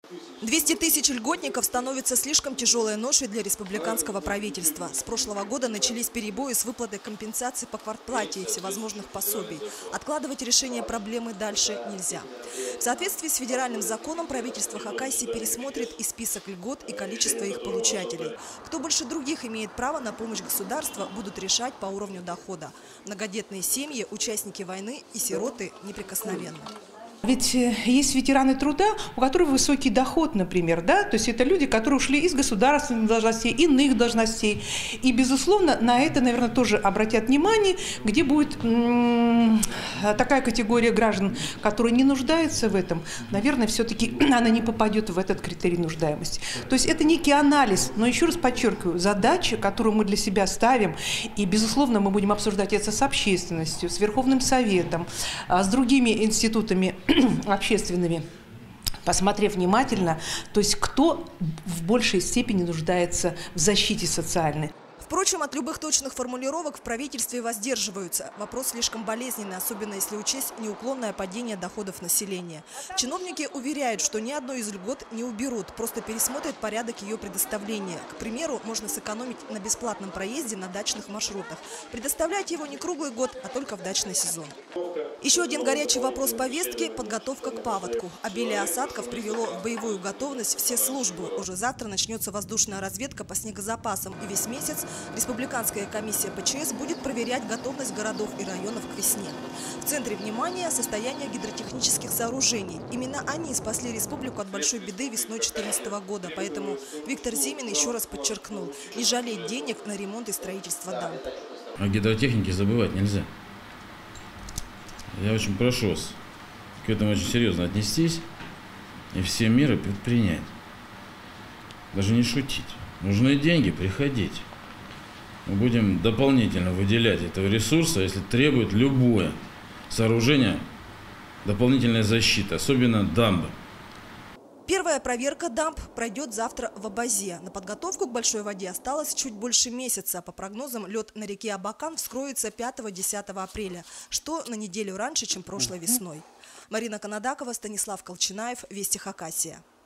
200 тысяч льготников становится слишком тяжелой ношей для республиканского правительства. С прошлого года начались перебои с выплатой компенсаций по квартплате и всевозможных пособий. Откладывать решение проблемы дальше нельзя. В соответствии с федеральным законом правительство Хакасии пересмотрит и список льгот, и количество их получателей. Кто больше других имеет право на помощь государства, будут решать по уровню дохода. Многодетные семьи, участники войны и сироты неприкосновенны. Ведь есть ветераны труда, у которых высокий доход, например, да, то есть это люди, которые ушли из государственных должностей, иных должностей. И, безусловно, на это, наверное, тоже обратят внимание, где будет такая категория граждан, которые не нуждаются в этом, наверное, все-таки она не попадет в этот критерий нуждаемости. То есть это некий анализ, но еще раз подчеркиваю, задача, которую мы для себя ставим, и, безусловно, мы будем обсуждать это с общественностью, с Верховным Советом, с другими институтами общественными, посмотрев внимательно, то есть кто в большей степени нуждается в защите социальной. Впрочем, от любых точных формулировок в правительстве воздерживаются. Вопрос слишком болезненный, особенно если учесть неуклонное падение доходов населения. Чиновники уверяют, что ни одной из льгот не уберут, просто пересмотрят порядок ее предоставления. К примеру, можно сэкономить на бесплатном проезде на дачных маршрутах. Предоставлять его не круглый год, а только в дачный сезон. Еще один горячий вопрос повестки – подготовка к паводку. Обилие осадков привело в боевую готовность все службы. Уже завтра начнется воздушная разведка по снегозапасам, и весь месяц Республиканская комиссия ПЧС будет проверять готовность городов и районов к весне. В центре внимания – состояние гидротехнических сооружений. Именно они спасли республику от большой беды весной 2014 года. Поэтому Виктор Зимин еще раз подчеркнул – не жалеть денег на ремонт и строительство дамб. О гидротехнике забывать нельзя. Я очень прошу вас к этому очень серьезно отнестись и все меры предпринять. Даже не шутить. Нужны деньги, приходите. Мы будем дополнительно выделять этого ресурса, если требует любое сооружение дополнительной защиты, особенно дамбы. Первая проверка дамб пройдет завтра в Абазе. На подготовку к большой воде осталось чуть больше месяца. По прогнозам, лед на реке Абакан вскроется 5-10 апреля, что на неделю раньше, чем прошлой весной. Марина Канадакова, Станислав Колчинаев, Вести Хакасия.